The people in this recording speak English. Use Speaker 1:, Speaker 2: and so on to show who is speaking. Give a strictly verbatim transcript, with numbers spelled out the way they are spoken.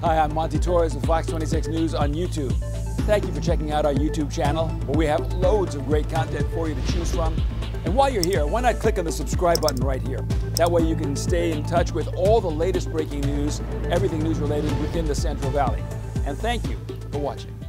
Speaker 1: Hi, I'm Monty Torres with Fox twenty-six News on YouTube. Thank you for checking out our YouTube channel, where we have loads of great content for you to choose from. And while you're here, why not click on the subscribe button right here? That way you can stay in touch with all the latest breaking news, everything news related within the Central Valley. And thank you for watching.